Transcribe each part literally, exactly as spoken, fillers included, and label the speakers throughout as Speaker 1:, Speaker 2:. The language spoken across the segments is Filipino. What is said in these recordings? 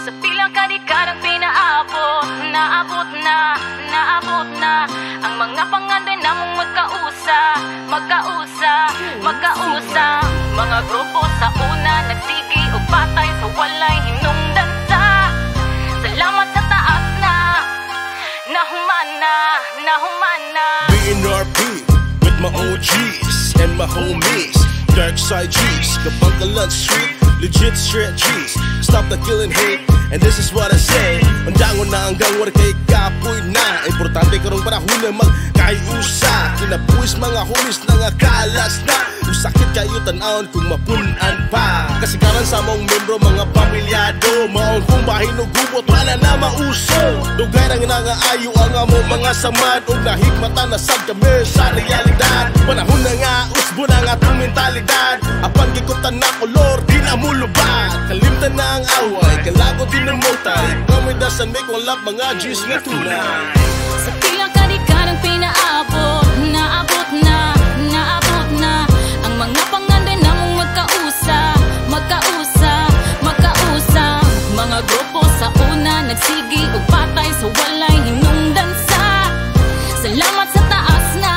Speaker 1: Sa pilang kadikadang pinaabot, naabot na, naabot na ang mga panganday namong magkausa, magkausa, magkausa. Mga grupo sa una nagsigi o patay sa walay hinungdansa. Salamat sa taas na nahumana, nahumana.
Speaker 2: B N R P with my O Gs and my homies, dark side G's, Kabangkalan Street, legit straight G's. Stop the killing hate, and this is what I say. Mandangon na hanggang wala kay kapoy na. Importante karong panahon na magkaiusa. Kinabuhis mga homies na nga kalas na. Usakit kayo tanawon kung mapunan pa. Kasikaran sa mong membro mga pamilyado. Maong kung bahin o gubot wala na mauso. Dugay na nga ayo ang among mga samad. O nahigmata na sad kami sa realidad. Panahon na nga usbo na nga itong mentalidad. Apan gikutan na kolor di na mulubad. Kalimtan na ang away, kalago din ng motay. Kami dasan may walap mga G's na tunay.
Speaker 1: Sa pilang kadikadang pinaabot, naabot na, naabot na ang mga panganday namong magkausa, magkausa, magkausa. Mga grupo sa una nagsigi o patay sa walay hinungdansa. Salamat sa taas na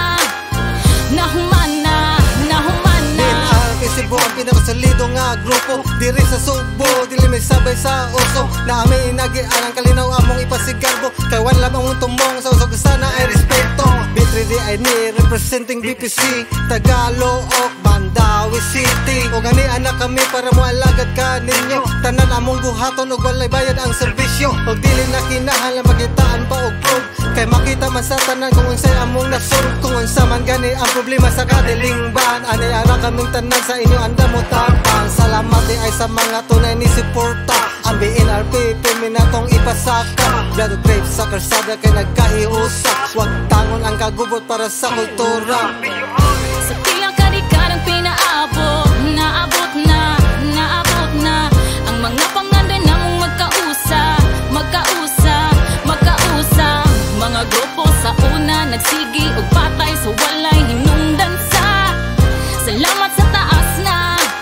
Speaker 1: nahumana, nahumana.
Speaker 3: B N R P Cebu ang pinakasolido nga grupo. Diri sa Subo, dili may sabay sa uso. Na amin inagian ang kalinaw among ipasigarbo. Kay wala among tumong sa usog sana ay respeto. B three D I ni representing B P C Tagalog, Mandawi City. O gani anak kami para mo alagad ka ninyo. Tanan among buhaton og walay bayad ang serbisyo. Og dili na kinahanglan magitaan pa og proof. Kay makita man sa tanan kung unsay among nasod. Kung unsa man gani ang problema sa kadilingban. Ani ara kaming tanan sa inyo anda mo tapang. Salamat di ay sa mga tunay ni suporta. Ang B N R P piminatong ipasaka. Blood grapes sa karsada kay nagkahi-usang. Wag tangon ang kagubot para sa kultura.
Speaker 1: Sa pilang kadikadang pinaabot, naabot na, naabot na ang mga panganday namong magkausa, magkausa, magkausa. Mga grupo sa una nagsigi o patay sa walay hinungdansa. Salamat sa taas na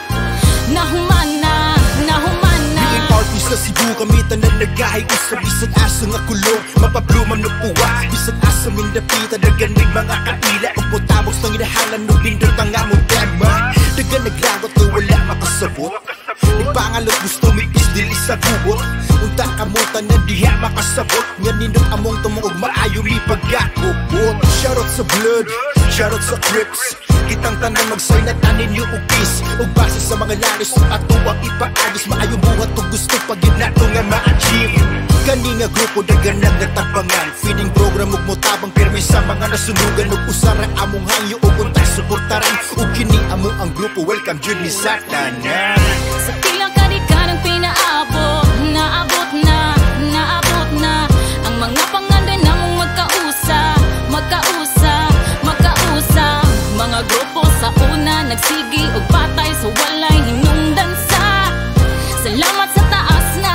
Speaker 1: nahumana, nahumana.
Speaker 4: B N R P sa Cebu kami tanan nagkahi-usang. Bisag asa nga kulo, mapabluman no puwa. Bisag asa mindapita, daganig mga kaila. Ug putabos ng inahalan no bindot ang among tema. Dagan naglagot kay wala makasabot. Nagpangalot gusto mipis dili sa gubot. Unta kamutan na diha makasabot. Nga nindot among tumong maayo mi pagkakubot. Shoutout sa Blood, shoutout sa Crips. Kitang tanan mag-sign at anin yung ukis. O base sa mga laris at ato ang ipaagis. Maayo buhat o gusto pag yun nato nga ma-achieve. Kani nga grupo dagan nagatabangan. Feeding program ug motabang pirmi sa mga nasunugan. Ug usarang among hangyo ug untay suportaran. Ug kini amo ang grupo welcome jud ni sa tanan.
Speaker 1: Sa pilang kadikadang pinaabot, naabot na, naabot na ang mga panganday namong magkausa, magkausa, magkausa. Mga grupo sa una nagsigi o patay sa walay hinungdansa. Salamat sa taas na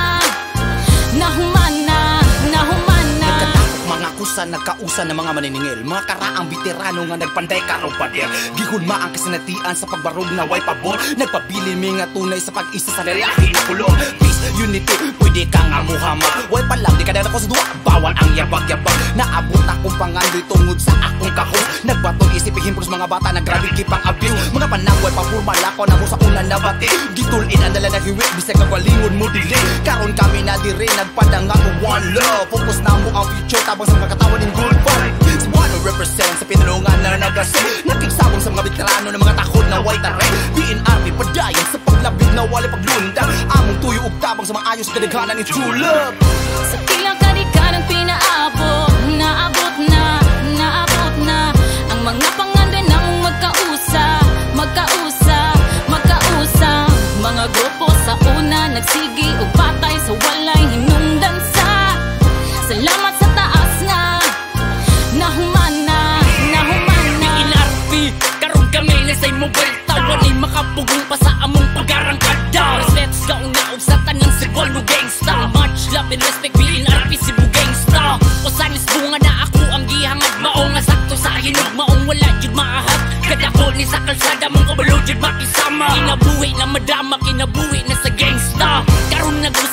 Speaker 1: nahumana, nahumana.
Speaker 5: Nagkatakot mga kusa, nagkausa ng mga maniningil. Mga karaang veterano nga nagpanday karong pader. Gihunma ang kasinatian sa pagbarog na way pabor. Nagpabili mi nga tunay sa pag-isa sa lalaki na kulong. Peace, unity, pwede ka nga muhama. Way pa lang, di ka na ako sa duwa. Bawal ang yabag-yabag. Naabot akong pangandoy tungod sa akong kahon. Nagbatong isip, himpros mga bata, naggrabe kipang abuse. Mga panaway pa formal ako na mo sa ulan na bati. Gitulin ang dala na hiwit, bisag kagalingon mo dili. Karon kami na di rin, nagpadang ako one love. Focus na mo ang future, tabang sa mga katawan ng good vibe. Cebuano represent sa pinulungan na nagasi. Nakigsabong sa mga veterano ng mga takot na way taray. B N R P padayon sa paglabig na wali paglundang. Among tuyo ug tabang sa mga ayos kadaghanan ni true love.
Speaker 1: Sa pilang kadikadang pinaabot, naabot na, naabot na ang mga panganday namong magkausa, magkausa, magkausa. Mga grupo sa una nagsigi o patay sa walay hinungdansa. Salamat sa taas na nahumana, nahumana.
Speaker 6: B N R P, karon kami na say mobile tower. Ni makapugong pa sa among pagarangkada. Let's go na og sa tanang Cebuano gangsta. Much love and respect B N R P Cebu gangsta. O sanis bunga na ako ang gihangad. Maong nga sakto sa hinog, maong wala jud maahat. Kadako ni sa kalsada mong overload jud makisama. Kinabuhi na madama, kinabuhi na sa gangsta. Karon nag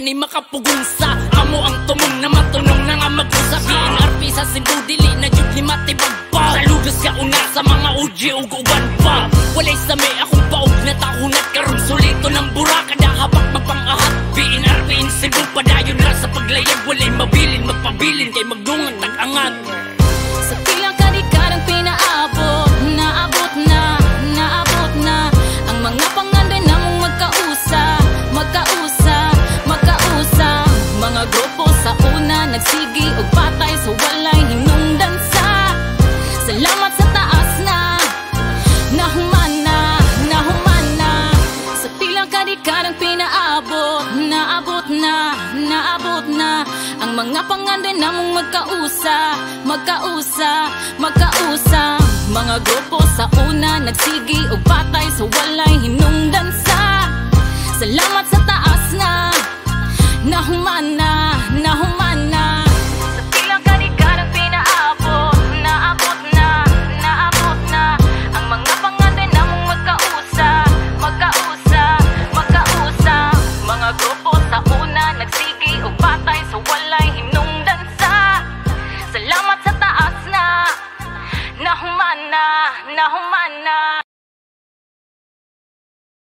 Speaker 6: ni makapugong sa amo ang tumong na matunong na nga mag-usap. B N R P sa Cebu dili na jud ni matibag pa. Saludos ka una sa mga O G ug uban pa. Walay sa may akong paog na tahunat karong sulito ng bura kada habak magpang-ahat. B N R P in Cebu padayon ra sa paglayag. Walay mabilin magpabilin kay magdungan tag-angat.
Speaker 1: Sa pila ka dekadang pinaabot, naabot na, naabot na ang mga pangandoy namong magkausa, magkausa, magkausa. Mga grupo sa una nagsigi og patay sa walay hinungdan sa. Salamat sa taas na, nahumana, nahumana. Sa pila ka dekadang pinaabot, naabot na, naabot na ang mga pangandoy namong magkausa, magkausa, magkausa. Mga grupo sa una nagsigi og patay sa walay hinungdan sa. Salamat sa taas na, nahumana, nahumana. Sa pila ka dekadang pinaabot, naabot na, naabot na ang mga pangandoy namong magkausa, magkausa, magkausa. Mga grupo sa una nagsigi og patay sa walay hinungdan sa. Salamat sa taas na, nahumana, nahumana.